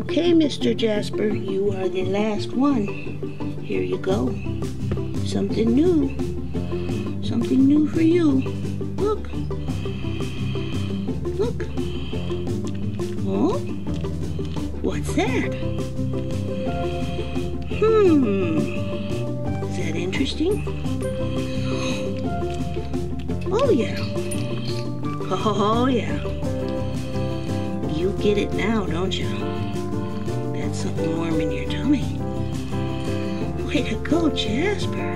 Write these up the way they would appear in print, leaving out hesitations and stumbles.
Okay, Mr. Jasper, you are the last one. Here you go. Something new. Something new for you. Look. Look. Oh? What's that? Is that interesting? Oh, yeah. Oh, yeah. You get it now, don't you? That's something warm in your tummy. Way to go, Jasper.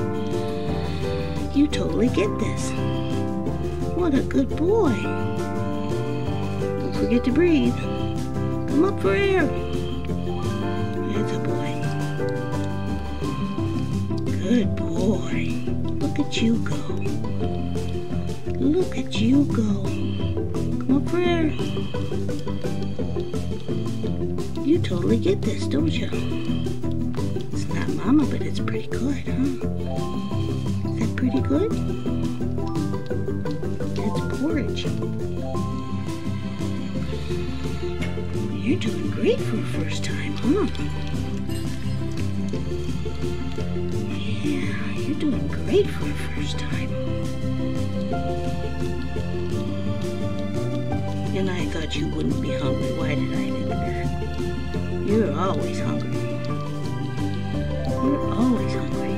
You totally get this. What a good boy. Don't forget to breathe. Come up for air. That's a boy. Good boy. Look at you go. Look at you go. Come up for air. You totally get this, don't you? It's not mama, but it's pretty good, huh? Is that pretty good? That's porridge. You're doing great for a first time, huh? Yeah, you're doing great for a first time. And I thought you wouldn't be hungry. Why did I think that? You're always hungry. You're always hungry.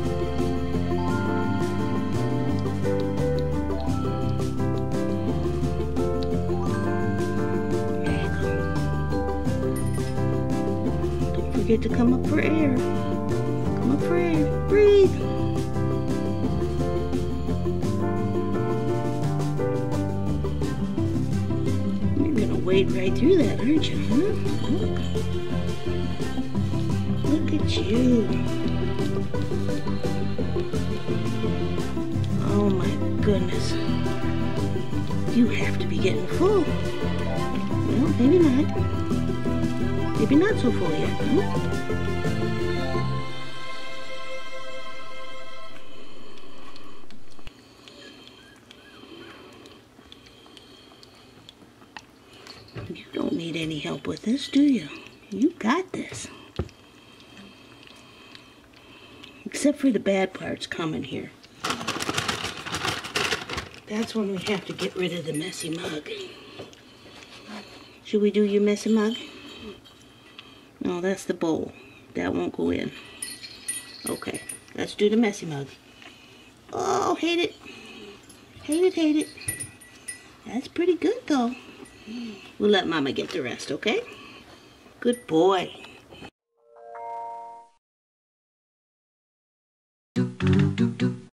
There you go. Don't forget to come up for air. Come up for air. Breathe. Wade right through that, aren't you, huh? Look at you. Oh my goodness. You have to be getting full. Well, maybe not. Maybe not so full yet, huh? You don't need any help with this, do you? You got this. Except for the bad parts coming here. That's when we have to get rid of the messy mug. Should we do your messy mug? No, that's the bowl. That won't go in. Okay, let's do the messy mug. Oh, hate it. Hate it, hate it. That's pretty good, though. We'll let Mama get the rest, okay? Good boy.